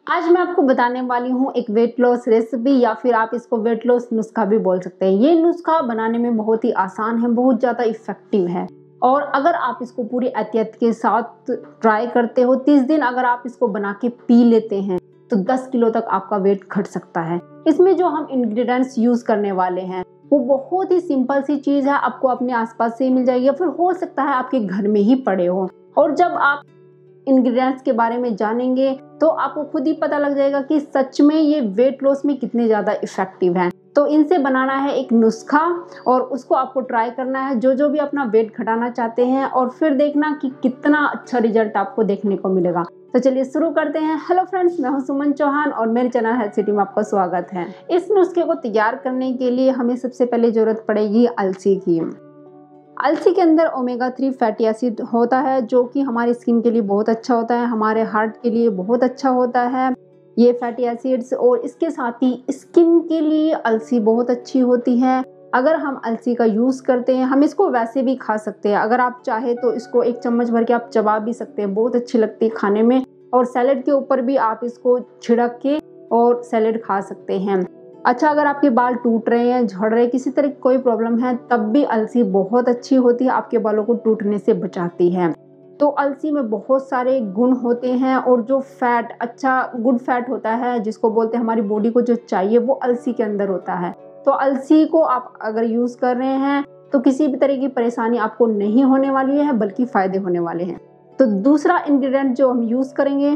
आज मैं आपको बताने वाली हूँ एक वेट लॉस रेसिपी या फिर आप इसको वेट लॉस नुस्खा भी बोल सकते हैं। ये नुस्खा बनाने में बहुत ही आसान है, बहुत ज़्यादा इफेक्टिव है और अगर आप इसको पूरी एहतियात के साथ ट्राई करते हो, 30 दिन अगर आप इसको बना के पी लेते हैं तो 10 किलो तक आपका वेट घट सकता है। इसमें जो हम इंग्रेडिएंट्स यूज़ करने वाले हैं वो बहुत ही सिंपल सी चीज़ है, आपको अपने आसपास से मिल जाएगी या फिर हो सकता है आपके घर में ही पड़े हो। और जब आप इंग्रेडिएंट्स के बारे में जानेंगे तो आपको खुद ही पता लग जाएगा कि सच में ये वेट लॉस में कितने ज़्यादा इफेक्टिव हैं। तो इनसे बनाना है एक नुस्खा और उसको आपको ट्राई करना है जो भी अपना वेट घटाना चाहते हैं और फिर देखना कि कितना अच्छा रिजल्ट आपको देखने को मिलेगा। तो चलिए शुरू करते हैं। हेलो फ्रेंड्स, मैं हूं सुमन चौहान और मेरे चैनल हेल्थ सिटी में आपका स्वागत है। इस नुस्खे को तैयार करने के लिए हमें सबसे पहले जरूरत पड़ेगी अलसी की। अलसी के अंदर ओमेगा 3 फैटी एसिड होता है जो कि हमारी स्किन के लिए बहुत अच्छा होता है, हमारे हार्ट के लिए बहुत अच्छा होता है ये फैटी एसिड्स। और इसके साथ ही स्किन के लिए अलसी बहुत अच्छी होती है। अगर हम अलसी का यूज़ करते हैं, हम इसको वैसे भी खा सकते हैं, अगर आप चाहे तो इसको 1 चम्मच भर के आप चबा भी सकते हैं, बहुत अच्छी लगती है खाने में। और सैलेड के ऊपर भी आप इसको छिड़क के और सैलेड खा सकते हैं। अच्छा, अगर आपके बाल टूट रहे हैं, झड़ रहे हैं, किसी तरह की कोई प्रॉब्लम है, तब भी अलसी बहुत अच्छी होती है, आपके बालों को टूटने से बचाती है। तो अलसी में बहुत सारे गुण होते हैं और जो फैट, अच्छा गुड फैट होता है जिसको बोलते हैं हमारी बॉडी को जो चाहिए, वो अलसी के अंदर होता है। तो अलसी को आप अगर यूज़ कर रहे हैं तो किसी भी तरह की परेशानी आपको नहीं होने वाली है, बल्कि फ़ायदे होने वाले हैं। तो दूसरा इंग्रेडिएंट जो हम यूज़ करेंगे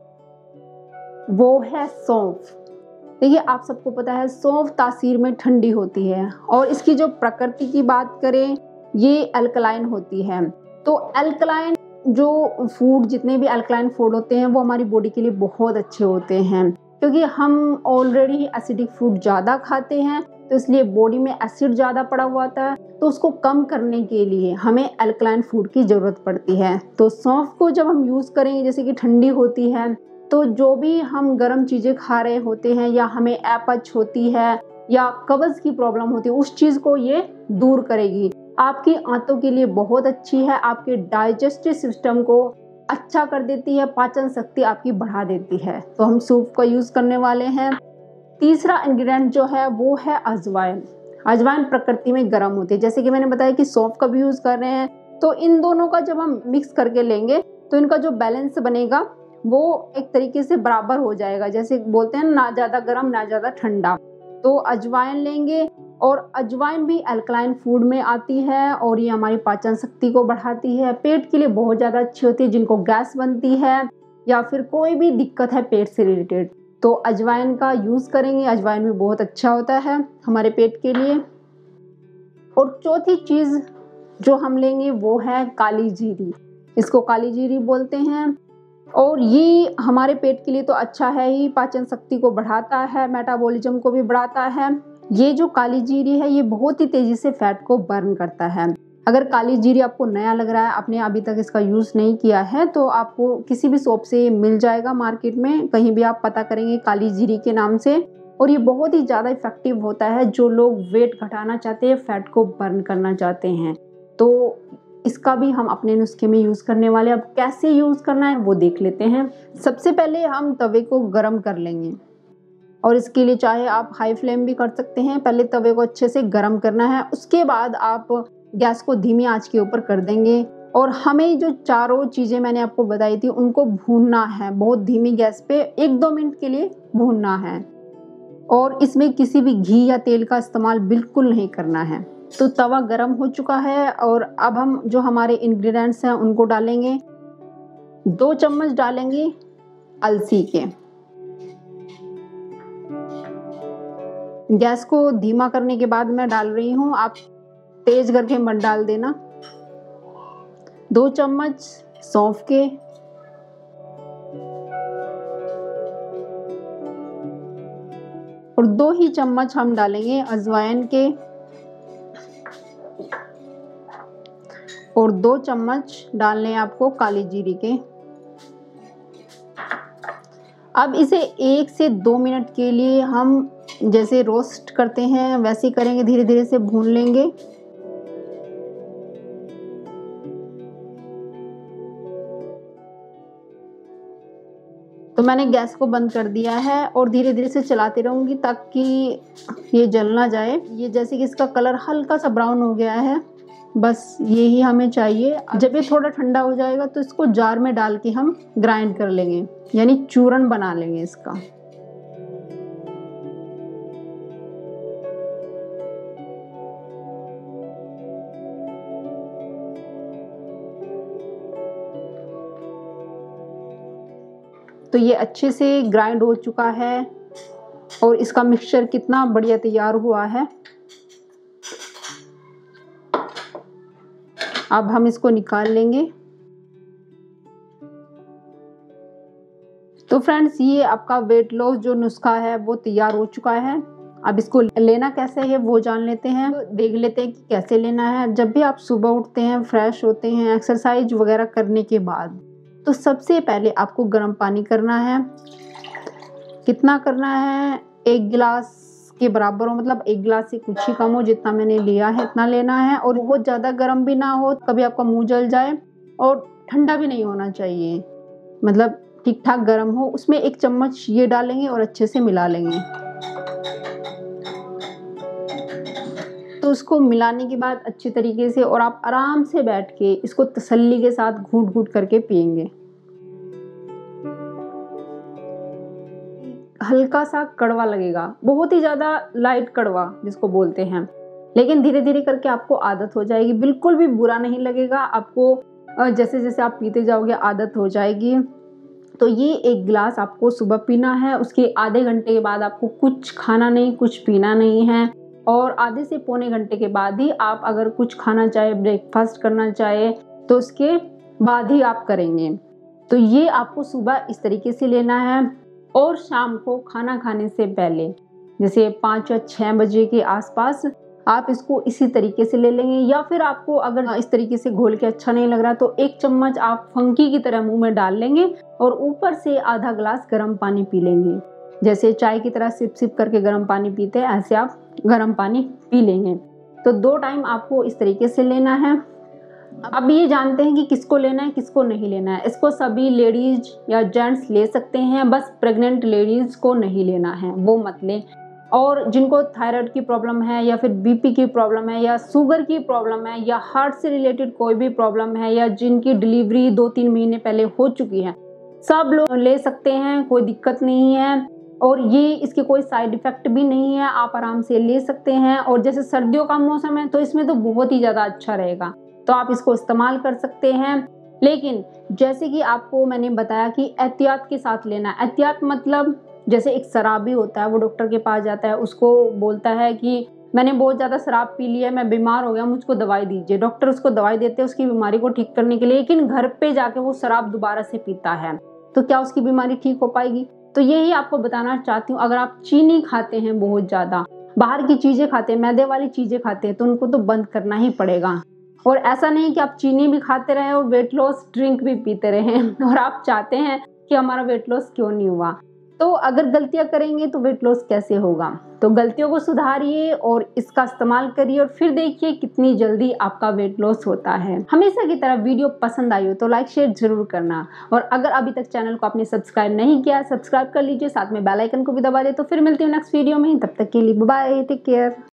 वो है सौंफ। देखिए, आप सबको पता है सौंफ तासीर में ठंडी होती है और इसकी जो प्रकृति की बात करें, ये अल्कलाइन होती है। तो अल्कलाइन जो फूड, जितने भी अल्कलाइन फूड होते हैं वो हमारी बॉडी के लिए बहुत अच्छे होते हैं, क्योंकि हम ऑलरेडी ही एसिडिक फूड ज़्यादा खाते हैं, तो इसलिए बॉडी में एसिड ज़्यादा पड़ा हुआ होता है। तो उसको कम करने के लिए हमें अल्कलाइन फूड की ज़रूरत पड़ती है। तो सौंफ को जब हम यूज़ करेंगे, जैसे कि ठंडी होती है, तो जो भी हम गर्म चीज़ें खा रहे होते हैं या हमें अपच होती है या कब्ज़ की प्रॉब्लम होती है, उस चीज़ को ये दूर करेगी। आपकी आंतों के लिए बहुत अच्छी है, आपके डाइजेस्टिव सिस्टम को अच्छा कर देती है, पाचन शक्ति आपकी बढ़ा देती है। तो हम सूप का यूज़ करने वाले हैं। तीसरा इंग्रेडिएंट जो है वो है अजवाइन। अजवाइन प्रकृति में गर्म होती है, जैसे कि मैंने बताया कि सौंफ का भी यूज़ कर रहे हैं। तो इन दोनों का जब हम मिक्स करके लेंगे तो इनका जो बैलेंस बनेगा वो एक तरीके से बराबर हो जाएगा, जैसे बोलते हैं ना ज़्यादा गर्म ना ज़्यादा ठंडा। तो अजवाइन लेंगे और अजवाइन भी अल्कलाइन फूड में आती है और ये हमारी पाचन शक्ति को बढ़ाती है, पेट के लिए बहुत ज़्यादा अच्छी होती है, जिनको गैस बनती है या फिर कोई भी दिक्कत है पेट से रिलेटेड, तो अजवाइन का यूज़ करेंगे। अजवाइन भी बहुत अच्छा होता है हमारे पेट के लिए। और चौथी चीज़ जो हम लेंगे वो है काली जीरी। इसको काली जीरी बोलते हैं और ये हमारे पेट के लिए तो अच्छा है ही, पाचन शक्ति को बढ़ाता है, मेटाबॉलिज्म को भी बढ़ाता है। ये जो काली जीरी है ये बहुत ही तेज़ी से फैट को बर्न करता है। अगर काली जीरी आपको नया लग रहा है, आपने अभी तक इसका यूज़ नहीं किया है, तो आपको किसी भी शॉप से मिल जाएगा, मार्केट में कहीं भी आप पता करेंगे काली जीरी के नाम से। और ये बहुत ही ज़्यादा इफेक्टिव होता है जो लोग वेट घटाना चाहते हैं, फैट को बर्न करना चाहते हैं। तो इसका भी हम अपने नुस्खे में यूज़ करने वाले। अब कैसे यूज़ करना है वो देख लेते हैं। सबसे पहले हम तवे को गरम कर लेंगे और इसके लिए चाहे आप हाई फ्लेम भी कर सकते हैं। पहले तवे को अच्छे से गरम करना है, उसके बाद आप गैस को धीमी आंच के ऊपर कर देंगे और हमें जो चारों चीज़ें मैंने आपको बताई थी उनको भूनना है, बहुत धीमी गैस पे 1-2 मिनट के लिए भूनना है। और इसमें किसी भी घी या तेल का इस्तेमाल बिल्कुल नहीं करना है। तो तवा गरम हो चुका है और अब हम जो हमारे इंग्रेडिएंट्स हैं उनको डालेंगे। 2 चम्मच डालेंगे अलसी के। गैस को धीमा करने के बाद मैं डाल रही हूँ, आप तेज करके मत डाल देना। 2 चम्मच सौंफ के, और 2 ही चम्मच हम डालेंगे अजवाइन के, और 2 चम्मच डालने आपको काली जीरी के। अब इसे 1 से 2 मिनट के लिए हम जैसे रोस्ट करते हैं वैसे ही करेंगे, धीरे धीरे से भून लेंगे। तो मैंने गैस को बंद कर दिया है और धीरे धीरे से चलाती रहूँगी ताकि ये जल ना जाए। ये जैसे कि इसका कलर हल्का सा ब्राउन हो गया है, बस यही हमें चाहिए। जब ये थोड़ा ठंडा हो जाएगा तो इसको जार में डाल के हम ग्राइंड कर लेंगे, यानी चूरन बना लेंगे इसका। तो ये अच्छे से ग्राइंड हो चुका है और इसका मिक्सचर कितना बढ़िया तैयार हुआ है। अब हम इसको निकाल लेंगे। तो फ्रेंड्स, ये आपका वेट लॉस जो नुस्खा है वो तैयार हो चुका है। अब इसको लेना कैसे है वो जान लेते हैं, देख लेते हैं कि कैसे लेना है। जब भी आप सुबह उठते हैं, फ्रेश होते हैं, एक्सरसाइज वगैरह करने के बाद, तो सबसे पहले आपको गर्म पानी करना है। कितना करना है? 1 गिलास के बराबर हो, मतलब 1 गिलास से कुछ ही कम हो, जितना मैंने लिया है इतना लेना है। और बहुत ज़्यादा गर्म भी ना हो, कभी आपका मुंह जल जाए, और ठंडा भी नहीं होना चाहिए, मतलब ठीक ठाक गर्म हो। उसमें 1 चम्मच ये डालेंगे और अच्छे से मिला लेंगे। तो उसको मिलाने के बाद अच्छी तरीके से, और आप आराम से बैठ के इसको तसल्ली के साथ घूट घूट करके पिएंगे। हल्का सा कड़वा लगेगा, बहुत ही ज़्यादा लाइट कड़वा जिसको बोलते हैं, लेकिन धीरे धीरे करके आपको आदत हो जाएगी। बिल्कुल भी बुरा नहीं लगेगा आपको, जैसे जैसे आप पीते जाओगे आदत हो जाएगी। तो ये 1 गिलास आपको सुबह पीना है। उसके आधे घंटे के बाद आपको कुछ खाना नहीं, कुछ पीना नहीं है। और आधे से पौने घंटे के बाद ही आप अगर कुछ खाना चाहे, ब्रेकफास्ट करना चाहे, तो उसके बाद ही आप करेंगे। तो ये आपको सुबह इस तरीके से लेना है। और शाम को खाना खाने से पहले, जैसे 5 या 6 बजे के आसपास, आप इसको इसी तरीके से ले लेंगे। या फिर आपको अगर इस तरीके से घोल के अच्छा नहीं लग रहा तो 1 चम्मच आप फंकी की तरह मुंह में डाल लेंगे और ऊपर से आधा गिलास गर्म पानी पी लेंगे। जैसे चाय की तरह सिप सिप करके गर्म पानी पीते हैं, ऐसे आप गर्म पानी पी लेंगे। तो 2 टाइम आपको इस तरीके से लेना है। अब ये जानते हैं कि किसको लेना है, किसको नहीं लेना है। इसको सभी लेडीज या जेंट्स ले सकते हैं, बस प्रेग्नेंट लेडीज को नहीं लेना है, वो मत लें। और जिनको थायराइड की प्रॉब्लम है, या फिर बीपी की प्रॉब्लम है, या शुगर की प्रॉब्लम है, या हार्ट से रिलेटेड कोई भी प्रॉब्लम है, या जिनकी डिलीवरी 2-3 महीने पहले हो चुकी है, सब लोग ले सकते हैं, कोई दिक्कत नहीं है। और ये इसके कोई साइड इफेक्ट भी नहीं है, आप आराम से ले सकते हैं। और जैसे सर्दियों का मौसम है तो इसमें तो बहुत ही ज़्यादा अच्छा रहेगा, तो आप इसको इस्तेमाल कर सकते हैं। लेकिन जैसे कि आपको मैंने बताया कि एहतियात के साथ लेना है। एहतियात मतलब जैसे एक शराबी होता है, वो डॉक्टर के पास जाता है, उसको बोलता है कि मैंने बहुत ज़्यादा शराब पी ली है, मैं बीमार हो गया, मुझको दवाई दीजिए। डॉक्टर उसको दवाई देते हैं उसकी बीमारी को ठीक करने के लिए, लेकिन घर पे जाके वो शराब दोबारा से पीता है, तो क्या उसकी बीमारी ठीक हो पाएगी? तो यही आपको बताना चाहती हूँ। अगर आप चीनी खाते हैं, बहुत ज़्यादा बाहर की चीज़ें खाते हैं, मैदे वाली चीज़ें खाते हैं, तो उनको तो बंद करना ही पड़ेगा। और ऐसा नहीं कि आप चीनी भी खाते रहें और वेट लॉस ड्रिंक भी पीते रहें और आप चाहते हैं कि हमारा वेट लॉस क्यों नहीं हुआ। तो अगर गलतियां करेंगे तो वेट लॉस कैसे होगा? तो गलतियों को सुधारिए और इसका इस्तेमाल करिए, और फिर देखिए कितनी जल्दी आपका वेट लॉस होता है। हमेशा की तरह वीडियो पसंद आई हो तो लाइक शेयर जरूर करना, और अगर अभी तक चैनल को आपने सब्सक्राइब नहीं किया, सब्सक्राइब कर लीजिए, साथ में बेल आइकन को भी दबा दे। तो फिर मिलती हूँ नेक्स्ट वीडियो में, तब तक के लिए बाय, टेक केयर।